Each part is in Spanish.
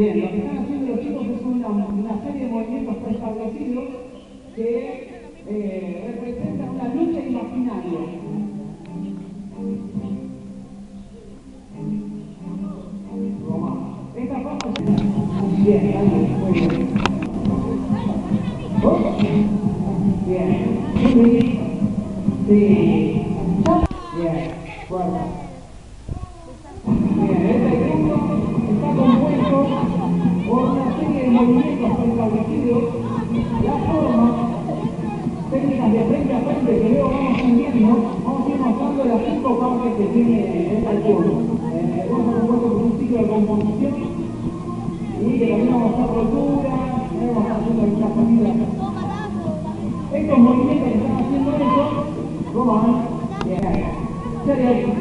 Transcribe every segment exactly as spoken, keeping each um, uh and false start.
Bien, lo que están haciendo los chicos es una, una serie de movimientos preestablecidos que eh, representan una lucha imaginaria. Esta parte es... Bien, ahí, muy bien. ¿Oh? Bien, sí, sí. Bien, fuerte. Bien, este grupo está compuesto por una serie de movimientos preestablecidos, la forma, técnicas de frente a frente que luego vamos enviando, vamos a ir mostrando las cinco partes que tiene el taekwondo. Eh, vamos a compuesto por un ciclo de composición y que también vamos a hacer rotura, vamos a estar haciendo algunas comidas. Estos movimientos que están haciendo ellos, ¿cómo van? Bien, serio.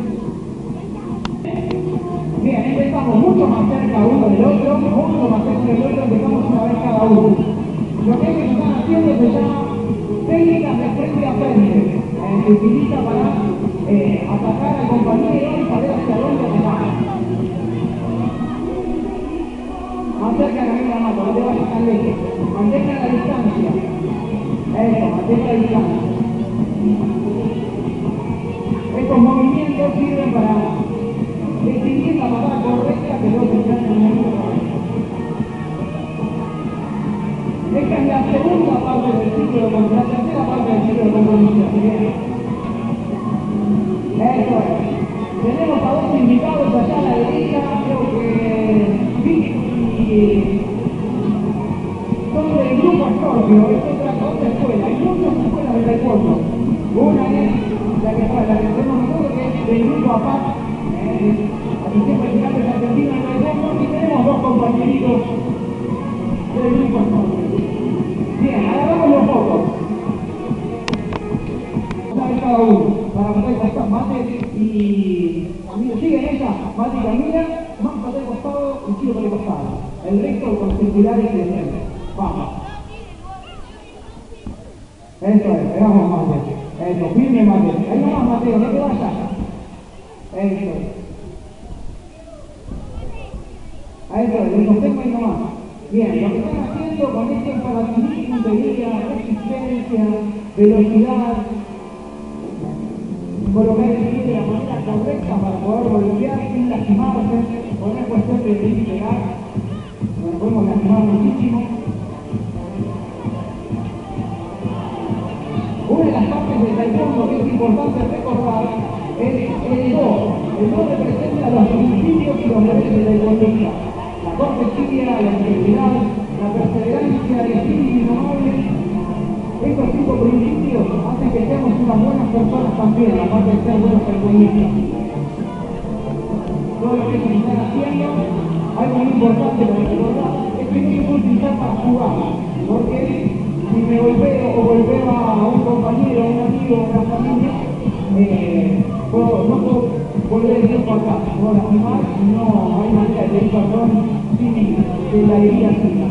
Bien, empezamos mucho más cerca uno del otro, mucho más cerca del otro, empezamos una vez cada uno. Lo que ellos están haciendo se llama técnicas de frente a frente, eh, se utiliza para eh, atacar al compañero y saber hacia dónde atacar. Más cerca de la mano, no te vayas tan lejos. Mantenga la distancia. Eso, mantenga la distancia. Estos movimientos sirven para distinguir la patada correcta que no tendrá en el momento correcto. Esta es la segunda parte del ciclo de compromiso, la tercera parte del ciclo de compromiso. Eso es. Tenemos a dos invitados allá a la derecha, creo que Vic y son del grupo Scorpio, es otra, otra escuela. Hay muchas escuelas de taekwondo. Una es la que, la que tenemos nosotros, que es del grupo APAC, eh, Asociación Regional de Argentina de Taekwondo, y tenemos dos compañeritos del grupo Scorpio. Bien, agarramos los focos. Una vez cada uno, para matar el costado, mate y... Amigo, siguen ella, mate y camina, más patea el costado y tiro por el costado. El resto con circular y creciendo. Vamos. Eso es, pegamos mate. Eso, firme mate. Ahí nomás, Mateo, no te vayas. Eso es. Eso es, lo sostengo ahí nomás. Bien, lo que están haciendo con esto es para adquirir puntería, resistencia, velocidad, colocar el pie de la manera correcta para poder golpear sin lastimarse, porque no es cuestión de ir y pegar, nos podemos lastimar muchísimo. Una de las partes del taekwondo que es importante recordar es el do. El do representa los principios y los deberes del taekwondista. La cortesía, la integridad, la perseverancia, el espíritu indomable. Estos cinco principios hacen que seamos unas buenas personas también, aparte de ser buenos taekwondistas. Todo lo que se están haciendo, algo muy importante para recordar, es que no se puede utilizar para jugar, porque si me golpeo o golpeo a un compañero, a un amigo, a una familia, eh, puedo, no puedo volver el tiempo acá, puedo lastimar y no hay manera de pedir perdón sin que la herida siga.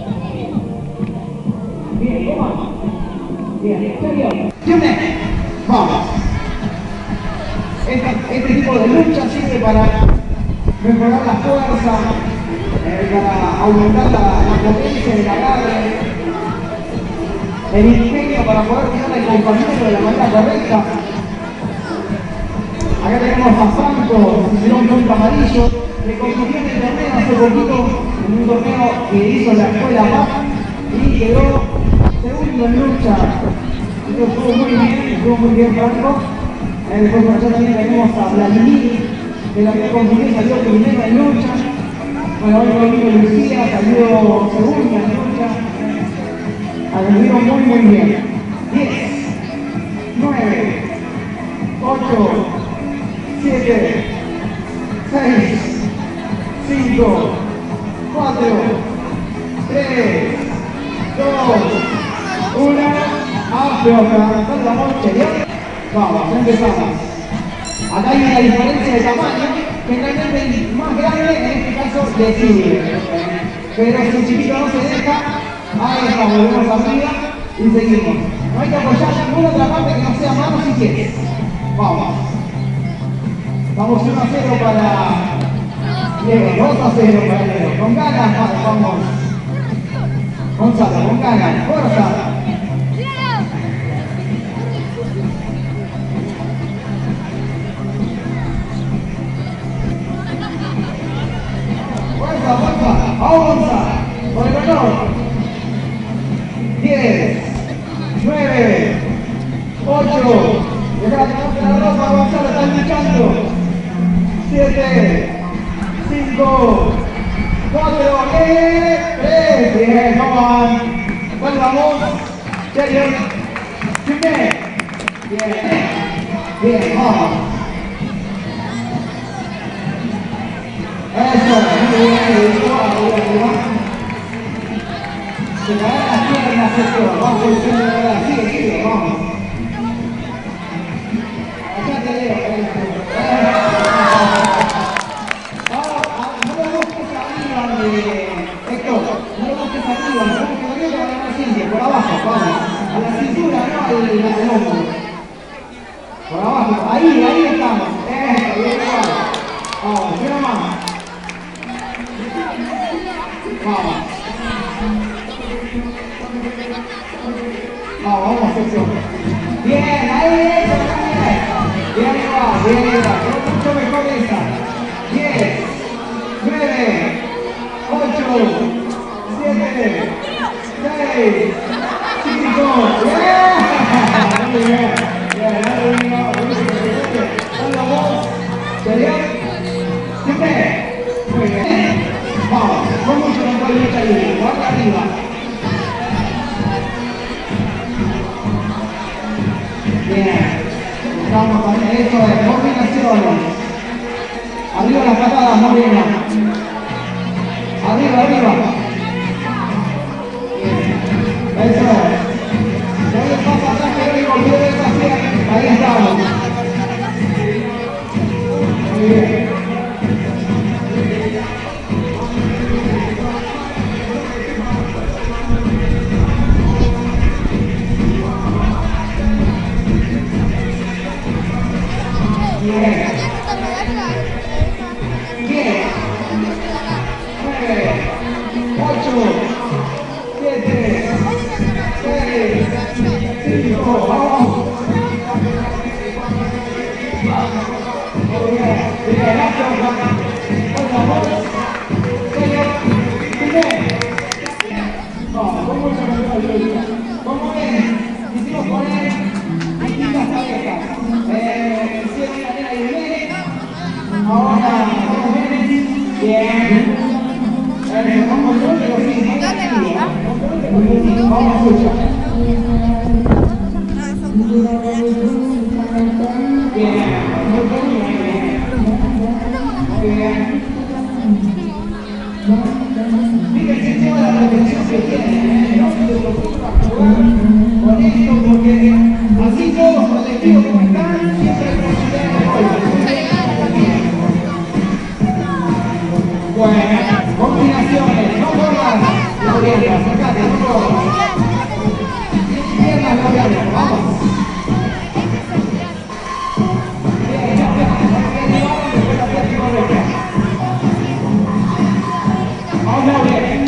Bien, ¿cómo va? Bien, serio. Vamos. Este, este tipo de lucha sirve para mejorar la fuerza, eh, para aumentar la, la potencia del agarre, el ingenio para poder tirar al compañero de la manera correcta. Acá tenemos a Franco, un punto amarillo, que consiguió en el torneo hace poquito, en un torneo que hizo la escuela P A C y quedó segundo en lucha. Esto estuvo muy bien, estuvo muy bien Franco. Eh, después por allá también tenemos a Vladimir, que también consiguió, salió primero en lucha. Bueno, hoy Rodrigo Lucía salió segunda en lucha. Atendieron muy muy bien. diez, nueve, ocho, siete, seis, cinco, cuatro, tres, dos, uno, afloja, la noche. Vamos, empezamos. Acá hay una diferencia de tamaño, que realmente el más grande en este caso decide. Pero si el chiquito no se deja, ahí está, volvemos arriba y seguimos. No hay que apoyar ninguna otra parte que no sea mano si quieres. Vamos. Vamos uno a cero para Bien, dos a cero, compañero. Con ganas, vamos. Gonzalo, con ganas. Fuerza. Fuerza, fuerza. Vamos, por el honor. diez, nueve, ocho. Deja de la ropa, Gonzalo, están luchando. siete, cinco, cuatro, tres, bien, vamos. ¿Cuál vamos? Serio. Bien, bien, vamos. Eso, muy bien, arriba. Se caen las piernas, Sergio. Vamos, Sergio, sigue, sigue, vamos. Acá te leo, no lo busques arriba, Héctor, no lo busques arriba, no lo busques arriba, para ganar ciencia, por abajo, vamos. A la cintura, no al hombro. Por abajo, ahí, ahí estamos. Eso, bien, igual. Vamos, una más. Vamos. Vamos, vamos, Sergio. Bien, ahí, eso, bien. Bien, igual, bien, igual. Pero mucho mejor esa. diez, nueve, ocho, siete, seis, cinco, bien. Muy bien. Bien, dale uno, dale dos. ¿Serio? Siempre. Muy bien. Vamos, con mucho mejor lucha libre. Guarda arriba. Bien. Vamos con eso es combinaciones. Arriba las patadas, Morena. Arriba, arriba. Bien. Eso es. No le pasa atrás que no le de esa pierna. Ahí estamos. Muy bien. Bien. diez, nueve, ocho, siete, seis, cinco, vamos. Muy bien, bien, vamos. Vamos, con mucho mejor. Como ven, hicimos poner distintas parejas. Eh, hicieron la nena y el nene. Ahora, vamos bien. Bien. Eh, vamos a ver los mismos. Vamos a escuchar. Bien. Muy bien. Fíjense toda la protección que tienen, no se preocupa jugar con esto porque así todos colectivos como están, siempre hay posibilidad de gol. Bueno, combinaciones, no corras, Gabriela, acércate, no corras. Piernas, Gabriela, vamos. Bien, ya está, bien, vamos, después la pierna correcta. Vamos, bien.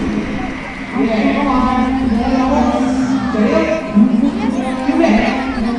Bien, vamos a ver la voz. ¿Serio? Bien.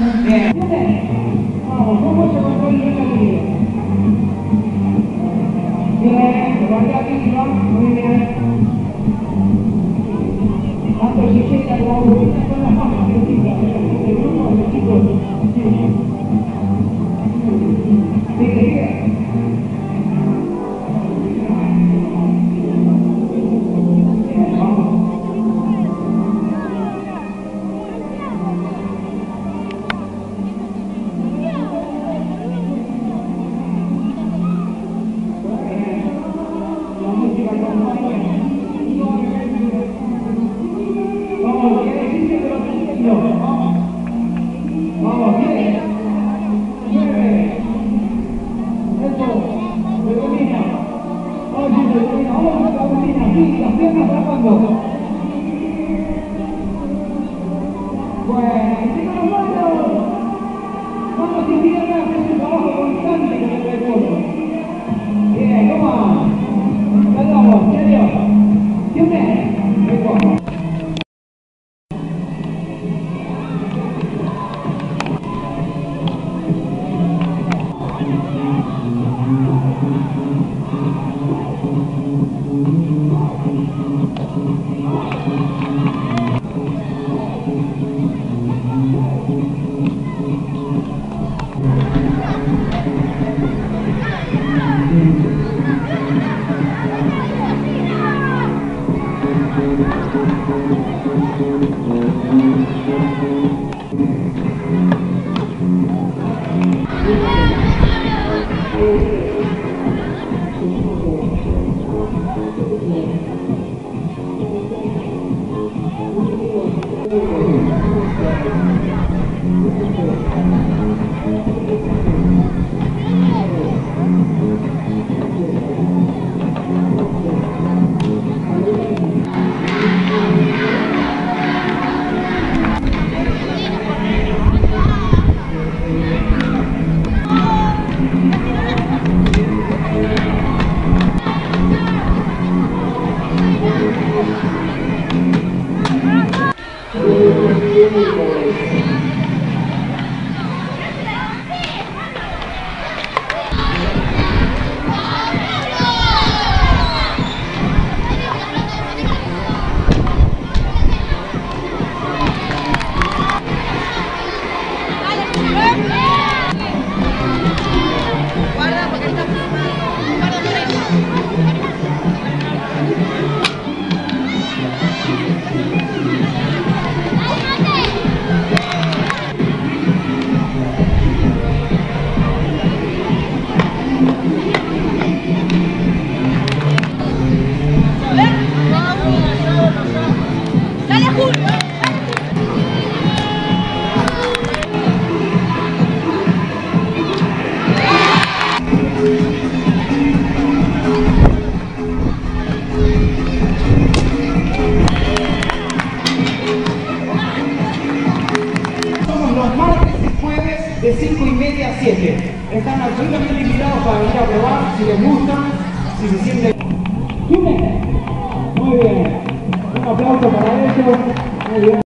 De cinco y media a siete. Están absolutamente invitados para venir a probar, si les gusta, si se sienten... Muy bien. Un aplauso para ellos. Muy bien.